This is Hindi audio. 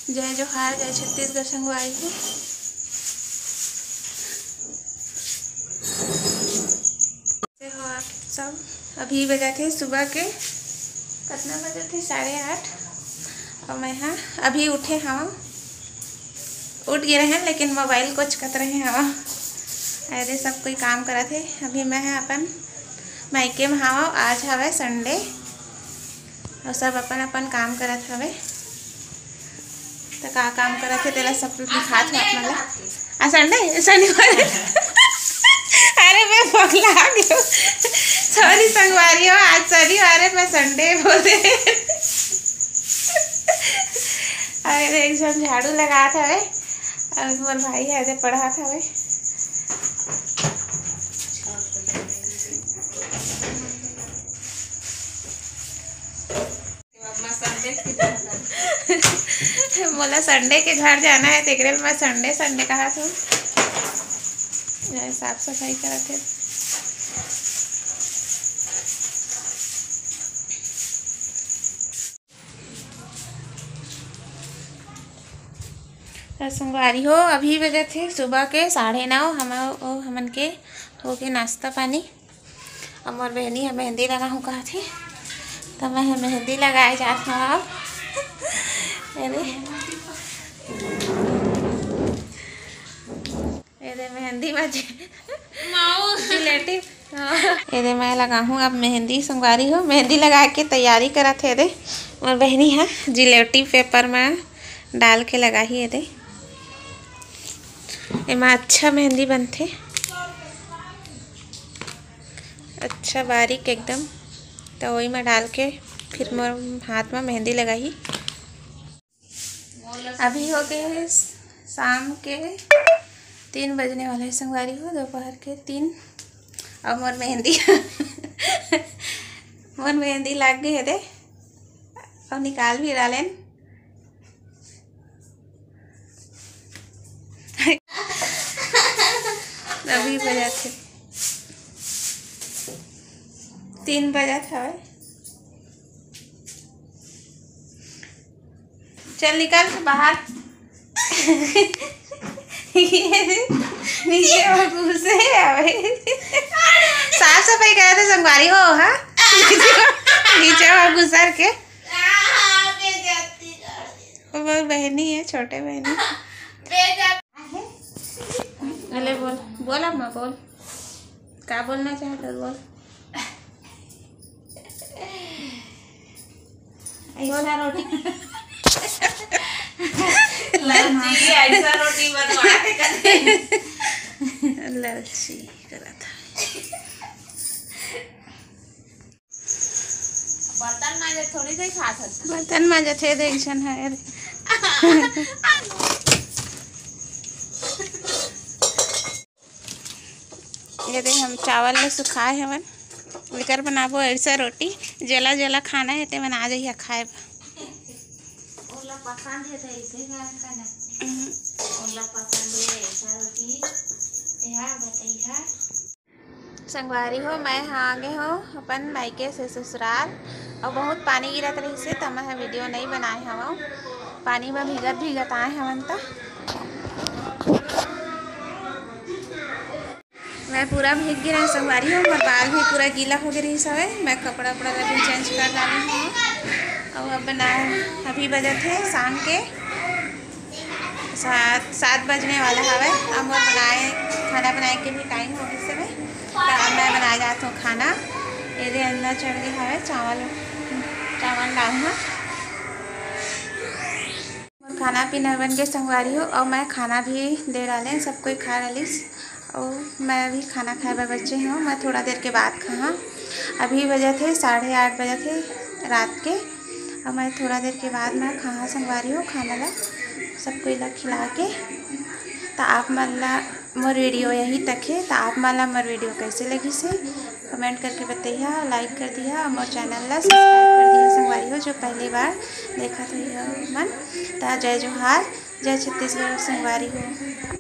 जय जोहार, जय छत्तीसगढ़ संगवारी हो। हो आप सब। अभी बजा थे सुबह के कितना बजे थे 8:30 और मैं हाँ अभी उठे हाँ उठ गए हैं, लेकिन मोबाइल को चकत रहे हैं। अरे सब कोई काम करा थे। अभी मैं है अपन मायके में हाँ। आज हवे संडे और सब अपन अपन काम करत हवे। तो का काम करत थे तेला सब दिखात हो अपना ला। संडे शनिवार अरे मैं पगला गयो। सॉरी संगवारी हो, आज शनिवार है, मैं संडे बोले। अरे एक जन झाड़ू लगा था वे और मोर भाई है पढ़ा था वे। मोला संडे के घर जाना है, तेरे मैं संडे संडे कहा था साफ सफाई करा थे। संगवारी हो, अभी बजे थे सुबह के 9:30। हमन के हो गए नाश्ता पानी। और मोर बहनी है मेहंदी लगा हूँ कहा थे, तो मैं मेहंदी लगाए जाता हूँ। अरे मेहंदी में जिलेटिव ये मैं लगा हूँ अब मेहंदी। संगवारी हो, मेहंदी लगा के तैयारी करा थे। दे मोर बहनी है जिलेटिव पेपर में डाल के लगा ही दे। एमा अच्छा मेहंदी बनते, अच्छा बारीक एकदम। तो वही में डाल के फिर मोर हाथ में मेहंदी लगाई। अभी हो गए शाम के 3 बजने वाले हैं। संगवारी हो, दोपहर के 3 और मोर मेहंदी लग गई है दे और निकाल भी डालें। अभी बजा थे 3 बजा था। चल निकल के बाहर। नीचे घुसे साफ सफाई करा थे संगवारी हो। हाँ नीचे घुसर के वो बहनी है, छोटे बहनी। अरे बोल बोल अब मैं बोल क्या बोलना चाहता बोल। ऐसा रोटी लच्छी ऐसा रोटी बनवा के लच्छी करा था। बर्तन मांजे थोड़ी देर खात था। बर्तन मांजे थे देखन है। ये देख हम चावल ले सुखाए हवन लेकर बनाबो ऐसा रोटी। जला जला खाना है ते बना जाइए खाए। ओला पसंद है तो इसे करना। ओला पसंद है ऐसा रोटी यह बताइए। संगवारी हो, मैं हाँ आगे हो अपन मायके से ससुराल और बहुत पानी गिरत रही से तो मैं वीडियो नहीं बनाए हवा। पानी में भीगत आए हवन। तो मैं पूरा भीग गई रही संगवारी हूँ। मेरा बाल भी पूरा गीला हो गया रही सब। मैं कपड़ा वपड़ा भी चेंज कर डाली हूँ। और अब बनाए अभी बजे थे शाम के 7 बजने वाला हवे। अब मोर बनाए खाना बनाए के भी टाइम हो गई सब। तो मैं बनाए जाता हूँ खाना। ये अंदर चढ़ गए हवे चावल डालना। खाना पीना बन के संगवारी हो और मैं खाना भी दे डालें। सब कोई खा डाली और मैं भी खाना खाए बच्चे हूँ। मैं थोड़ा देर के बाद खा। अभी बजे थे 8:30 बजे थे रात के। और मैं थोड़ा देर के बाद मैं खा संगवारी हूँ खाना ला सब कोई ला खिला के। तो आप मन ला मोर वीडियो यही तक है। तो आप मन ला मोर वीडियो कैसे लगी से कमेंट करके बताइए, लाइक कर दिया और मोर चैनल ला सब्सक्राइब कर दिया संगवारी हो जो पहली बार देखा तो मन। तो जय जोहार, जय छत्तीसगढ़ संगवारी हो।